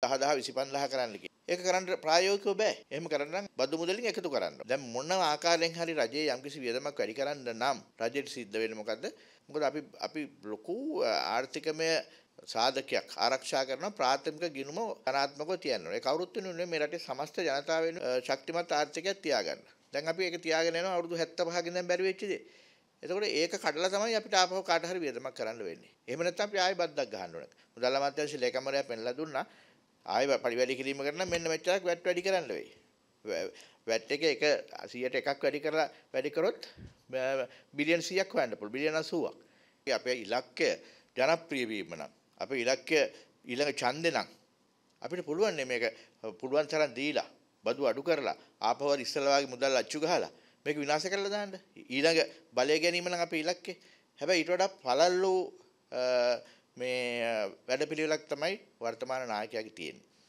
10 25 කරන්න කියලා. ඒක කරන්න ප්‍රායෝගිකව බෑ. එහෙම කරන්න නම් බදු මුදලින් එකතු කරන්න. දැන් මොන ආකාරයෙන් හරි රජයේ යම්කිසි වියදමක් වැඩි කරන්න නම් රජයට සිද්ධ වෙන්නේ මොකද්ද? මොකද අපි ලොකු ආර්ථිකමය සාධකයක් ආරක්ෂා කරන ප්‍රාථමික ගිණුම ධනාත්මකව තියනවා. ඒ කවුරුත් වෙනුනේ මේ රටේ සමස්ත ජනතාව වෙනුවෙන් ශක්තිමත් ආර්ථිකයක් තියාගන්න. දැන් අපි ඒක තියාගෙන යනවා අවුරුදු 75කින් දැන් බැරි වෙච්ච දේ. එතකොට ඒක කඩලා තමයි අපිට ආපහු කාට හරි වියදමක් කරන්න වෙන්නේ. එහෙම නැත්නම් අපි ආයෙ බද්දක් ගහන්න ඕන. මුදල් අමාත්‍යාංශ ලේකම්වරයා පෙන්ලා දුන්නා. ආයෙ පරිවැඩි කිරීම කරන මෙන්න මෙච්චරක් වැට් වැඩි කරන්න වෙයි. වැට් එක 100ට එකක් වැඩි කරලා වැඩි කරොත් බිලියන් 100ක් හොයන්න පුළුවන්. බිලියන් 80ක්. අපේ ඉලක්කය ජනප්‍රිය වීම නම් අපේ ඉලක්කය ඊළඟ ඡන්දේ නම් අපිට පුළුවන් මේක පුළුවන් තරම් දීලා බදු අඩු කරලා ආපහු ඉස්සලා වගේ මුදල් අච්චු ගහලා මේක විනාශ කරලා දාන්න. ඊළඟ බලය ගැනීම නම් අපේ ඉලක්කය. හැබැයි ඊට වඩා පළල්ලු මේ වැඩපිළිවෙලක් තමයි වර්තමාන නායකයාගේ තියෙන්නේ.